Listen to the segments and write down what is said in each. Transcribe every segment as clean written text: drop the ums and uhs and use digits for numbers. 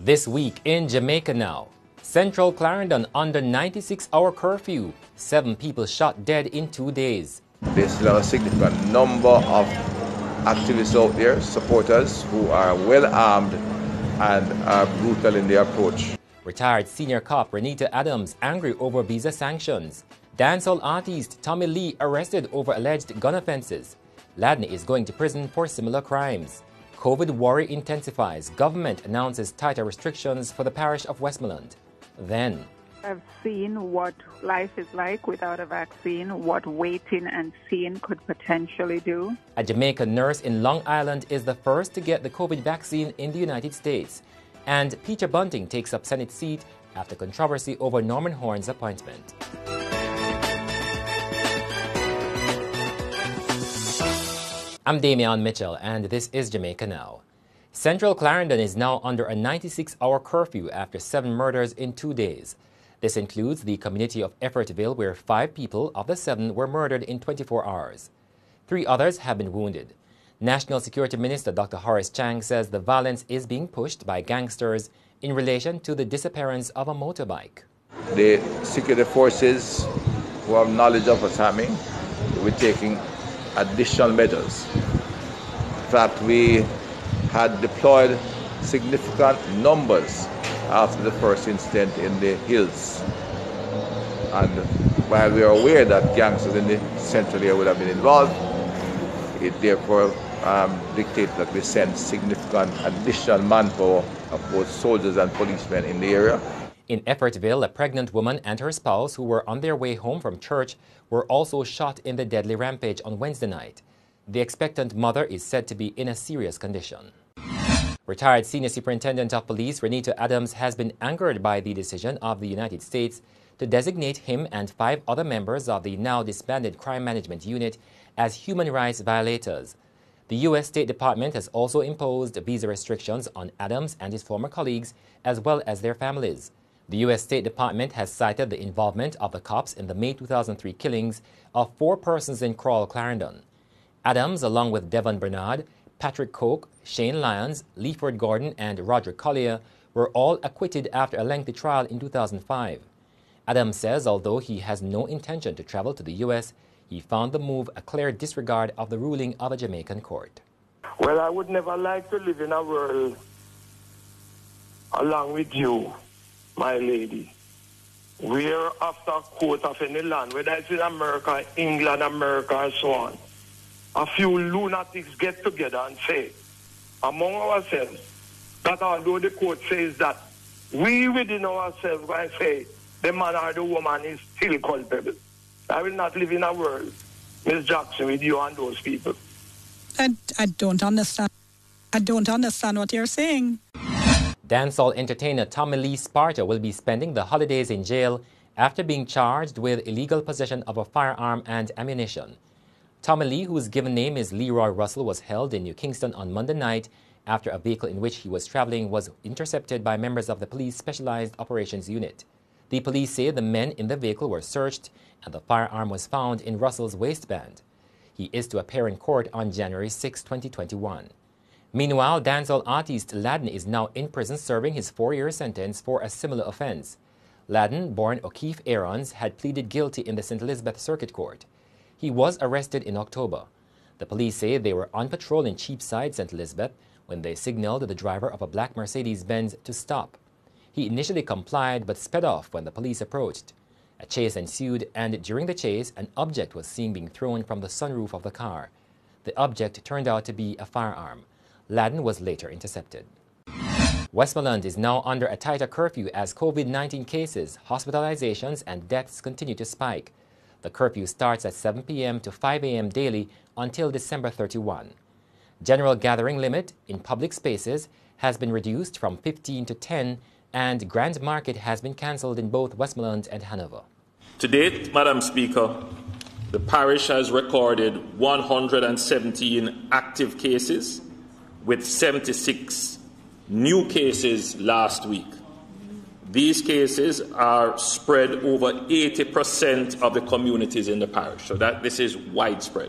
This week in Jamaica now. Central Clarendon under 96-hour curfew. 7 people shot dead in 2 days. There's still a significant number of activists out there, supporters, who are well armed and are brutal in their approach. Retired senior cop Renita Adams angry over visa sanctions. Dancehall artist Tommy Lee arrested over alleged gun offenses. Ladden is going to prison for similar crimes. COVID worry intensifies. Government announces tighter restrictions for the parish of Westmoreland. Then, I've seen what life is like without a vaccine, what waiting and seeing could potentially do. A Jamaican nurse in Long Island is the first to get the COVID vaccine in the United States. And Peter Bunting takes up Senate seat after controversy over Norman Horn's appointment. I'm Damian Mitchell, and this is Jamaica Now. Central Clarendon is now under a 96-hour curfew after 7 murders in 2 days. This includes the community of Effortville, where 5 people of the 7 were murdered in 24 hours. 3 others have been wounded. National Security Minister Dr. Horace Chang says the violence is being pushed by gangsters in relation to the disappearance of a motorbike. The security forces who have knowledge of what's happening will be taking additional measures. In fact, we had deployed significant numbers after the first incident in the hills. And while we are aware that gangsters in the central area would have been involved, it therefore dictates that we send significant additional manpower of both soldiers and policemen in the area. In Effortville, a pregnant woman and her spouse who were on their way home from church were also shot in the deadly rampage on Wednesday night. The expectant mother is said to be in a serious condition. Retired Senior Superintendent of Police Renita Adams has been angered by the decision of the United States to designate him and 5 other members of the now disbanded Crime Management Unit as human rights violators. The U.S. State Department has also imposed visa restrictions on Adams and his former colleagues, as well as their families. The U.S. State Department has cited the involvement of the cops in the May 2003 killings of 4 persons in Crawle, Clarendon. Adams, along with Devon Bernard, Patrick Koch, Shane Lyons, Leaford Gordon, and Roderick Collier, were all acquitted after a lengthy trial in 2005. Adams says although he has no intention to travel to the U.S., he found the move a clear disregard of the ruling of a Jamaican court. Well, I would never like to live in a world along with you, my lady, where after a court of any land, whether it's in America, England, America, and so on, a few lunatics get together and say, among ourselves, that although the court says that, we within ourselves will say the man or the woman is still culpable. I will not live in a world, Ms. Jackson, with you and those people. I don't understand. I don't understand what you're saying. Dancehall entertainer Tommy Lee Sparta will be spending the holidays in jail after being charged with illegal possession of a firearm and ammunition. Tommy Lee, whose given name is Leroy Russell, was held in New Kingston on Monday night after a vehicle in which he was traveling was intercepted by members of the police Specialized Operations Unit. The police say the men in the vehicle were searched and the firearm was found in Russell's waistband. He is to appear in court on January 6, 2021. Meanwhile, dancehall artist Ladden is now in prison serving his 4-year sentence for a similar offense. Ladden, born O'Keefe Aarons, had pleaded guilty in the St. Elizabeth Circuit Court. He was arrested in October. The police say they were on patrol in Cheapside, St. Elizabeth, when they signaled the driver of a black Mercedes-Benz to stop. He initially complied but sped off when the police approached. A chase ensued, and during the chase, an object was seen being thrown from the sunroof of the car. The object turned out to be a firearm. Ladden was later intercepted. Westmoreland is now under a tighter curfew as COVID-19 cases, hospitalizations, and deaths continue to spike. The curfew starts at 7 p.m. to 5 a.m. daily until December 31. General gathering limit in public spaces has been reduced from 15 to 10, and Grand Market has been cancelled in both Westmoreland and Hanover. To date, Madam Speaker, the parish has recorded 117 active cases, with 76 new cases last week. These cases are spread over 80% of the communities in the parish, so that this is widespread.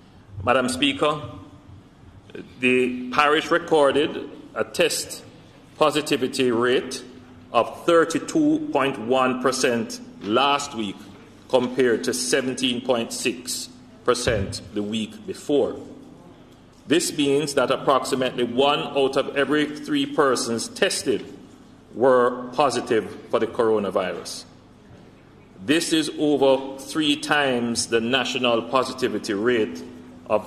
Madam Speaker, the parish recorded a test positivity rate of 32.1% last week compared to 17.6% the week before. This means that approximately 1 out of every 3 persons tested were positive for the coronavirus. This is over 3 times the national positivity rate of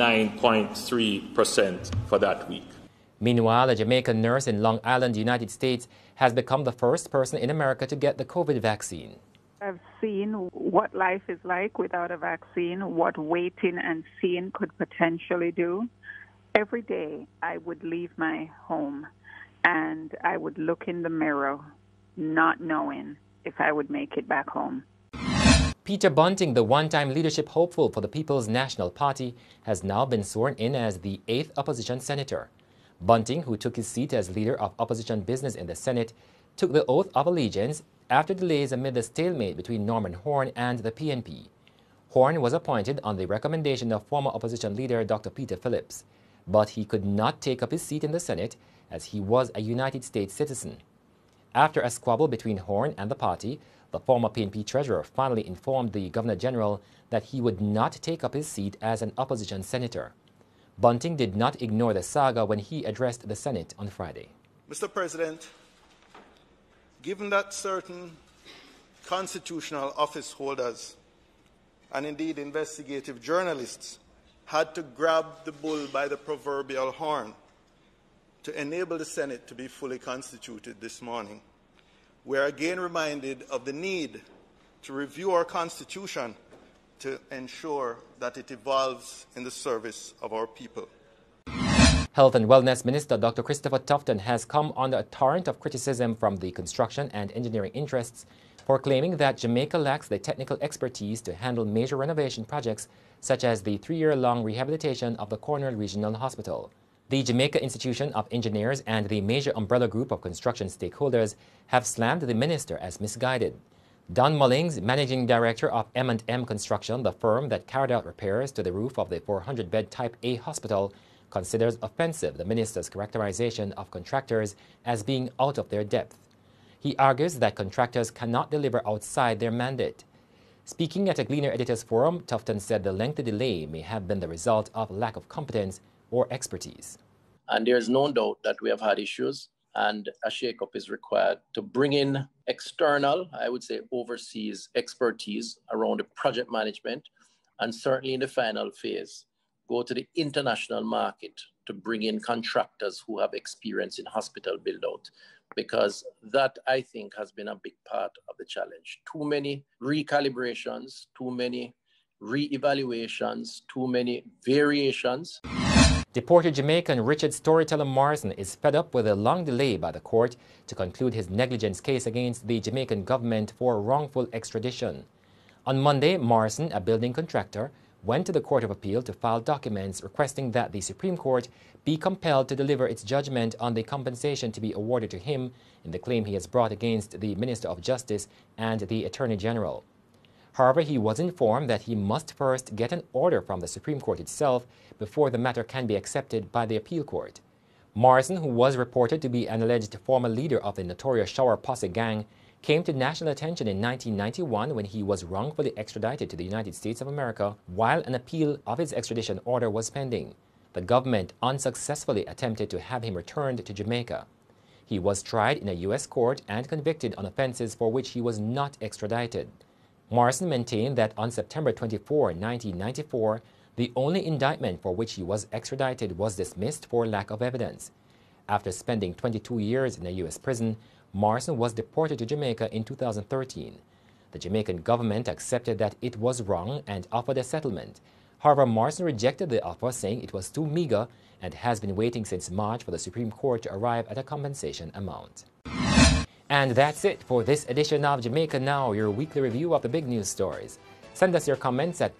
9.3% for that week. Meanwhile, a Jamaican nurse in Long Island, United States, has become the first person in America to get the COVID vaccine. I've seen what life is like without a vaccine, what waiting and seeing could potentially do. Every day I would leave my home and I would look in the mirror, not knowing if I would make it back home. Peter Bunting, the one-time leadership hopeful for the People's National Party, has now been sworn in as the 8th opposition senator. Bunting, who took his seat as leader of opposition business in the Senate, took the oath of allegiance after delays amid the stalemate between Norman Horn and the PNP. Horn was appointed on the recommendation of former opposition leader Dr. Peter Phillips, but he could not take up his seat in the Senate as he was a United States citizen. After a squabble between Horn and the party, the former PNP treasurer finally informed the Governor-General that he would not take up his seat as an opposition senator. Bunting did not ignore the saga when he addressed the Senate on Friday. Mr. President, given that certain constitutional office holders and indeed investigative journalists had to grab the bull by the proverbial horn to enable the Senate to be fully constituted this morning, we are again reminded of the need to review our Constitution to ensure that it evolves in the service of our people. Health and Wellness Minister Dr. Christopher Tufton has come under a torrent of criticism from the construction and engineering interests for claiming that Jamaica lacks the technical expertise to handle major renovation projects such as the 3-year-long rehabilitation of the Cornwall Regional Hospital. The Jamaica Institution of Engineers and the major umbrella group of construction stakeholders have slammed the minister as misguided. Don Mullings, managing director of M&M Construction, the firm that carried out repairs to the roof of the 400-bed Type A hospital, considers offensive the minister's characterization of contractors as being out of their depth. He argues that contractors cannot deliver outside their mandate. Speaking at a Gleaner Editors Forum, Tufton said the lengthy delay may have been the result of lack of competence or expertise. And there's no doubt that we have had issues, and a shake-up is required to bring in external, I would say overseas expertise around the project management, and certainly in the final phase, go to the international market to bring in contractors who have experience in hospital build-out, because that, I think, has been a big part of the challenge. Too many recalibrations, too many re-evaluations, too many variations. Deported Jamaican Richard Storyteller Morrison is fed up with a long delay by the court to conclude his negligence case against the Jamaican government for wrongful extradition. On Monday, Morrison, a building contractor, went to the Court of Appeal to file documents requesting that the Supreme Court be compelled to deliver its judgment on the compensation to be awarded to him in the claim he has brought against the Minister of Justice and the Attorney General. However, he was informed that he must first get an order from the Supreme Court itself before the matter can be accepted by the appeal court. Morrison, who was reported to be an alleged former leader of the notorious Shower Posse gang, came to national attention in 1991 when he was wrongfully extradited to the United States of America while an appeal of his extradition order was pending. The government unsuccessfully attempted to have him returned to Jamaica. He was tried in a U.S. court and convicted on offenses for which he was not extradited. Morrison maintained that on September 24, 1994, the only indictment for which he was extradited was dismissed for lack of evidence. After spending 22 years in a U.S. prison, Morrison was deported to Jamaica in 2013. The Jamaican government accepted that it was wrong and offered a settlement. However, Morrison rejected the offer, saying it was too meager and has been waiting since March for the Supreme Court to arrive at a compensation amount. And that's it for this edition of Jamaica Now, your weekly review of the big news stories. Send us your comments at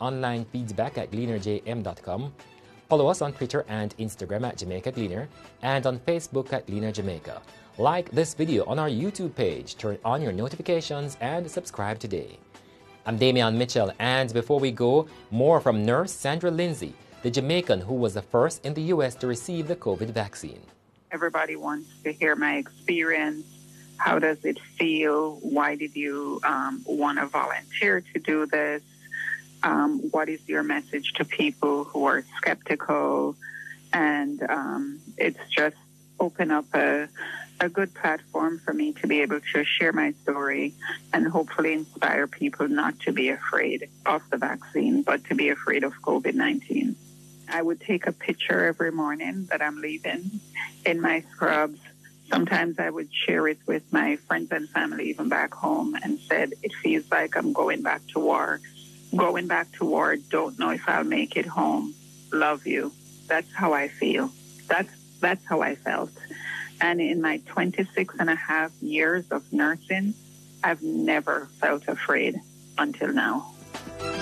onlinefeedback@gleanerjm.com. Follow us on Twitter and Instagram at Jamaica Gleaner and on Facebook at Gleaner Jamaica. Like this video on our YouTube page, turn on your notifications, and subscribe today. I'm Damian Mitchell, and before we go, more from nurse Sandra Lindsay, the Jamaican who was the first in the U.S. to receive the COVID vaccine. Everybody wants to hear my experience. How does it feel? Why did you want to volunteer to do this? What is your message to people who are skeptical? And it's just opened up a good platform for me to be able to share my story and hopefully inspire people not to be afraid of the vaccine, but to be afraid of COVID-19. I would take a picture every morning that I'm leaving in my scrubs. Sometimes I would share it with my friends and family, even back home, and said, it feels like I'm going back to war. Going back to war, don't know if I'll make it home. Love you. That's how I feel. That's how I felt. And in my 26 and a half years of nursing, I've never felt afraid until now.